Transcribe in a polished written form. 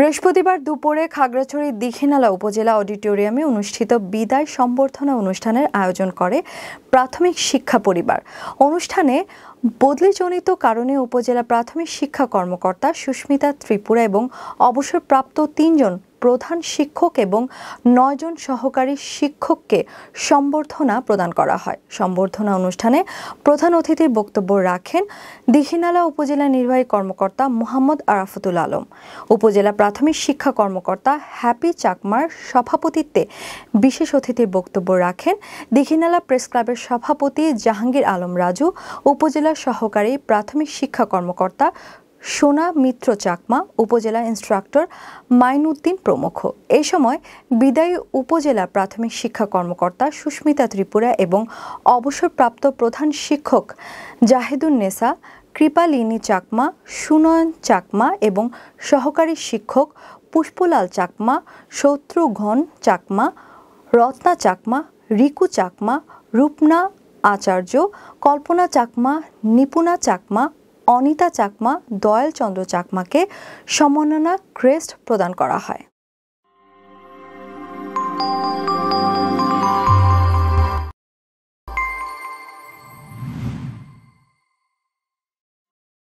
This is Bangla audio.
বৃহস্পতিবার দুপুরে খাগড়াছড়ি দীঘিনালা উপজেলা অডিটোরিয়ামে অনুষ্ঠিত বিদায় সম্বর্ধনা অনুষ্ঠানের আয়োজন করে প্রাথমিক শিক্ষা পরিবার। অনুষ্ঠানে বদলিজনিত কারণে উপজেলা প্রাথমিক শিক্ষা কর্মকর্তা সুস্মিতা ত্রিপুরা এবং অবসরপ্রাপ্ত ৩ জন প্রধান শিক্ষক এবং ৯ জন সহকারী শিক্ষককে সম্বর্ধনা প্রদান করা হয়। সম্বর্ধনা অনুষ্ঠানে প্রধান অতিথির বক্তব্য রাখেন দীঘিনালা উপজেলা নির্বাহী কর্মকর্তা মোহাম্মদ আরাফাতুল আলম। উপজেলা প্রাথমিক শিক্ষা কর্মকর্তা হ্যাপি চাকমার সভাপতিত্বে বিশেষ অতিথির বক্তব্য রাখেন দীঘিনালা প্রেস ক্লাবের সভাপতি জাহাঙ্গীর আলম রাজু, উপজেলা সহকারী প্রাথমিক শিক্ষা কর্মকর্তা সোনা মিত্র চাকমা, উপজেলা ইনস্ট্রাক্টর মাইনুদ্দিন প্রমুখ। এই সময় বিদায়ী উপজেলা প্রাথমিক শিক্ষা কর্মকর্তা সুস্মিতা ত্রিপুরা এবং অবসরপ্রাপ্ত প্রধান শিক্ষক জাহিদুন্নেসা, কৃপালিনী চাকমা, সুনয়ন চাকমা এবং সহকারী শিক্ষক পুষ্পলাল চাকমা, শত্রুঘ্ন চাকমা, রত্না চাকমা, রিকু চাকমা, রূপনা আচার্য, কল্পনা চাকমা, নিপুণা চাকমা, অনিতা চাকমা, দয়াল চন্দ্র চাকমাকে সম্মাননা ক্রেস্ট প্রদান করা হয়।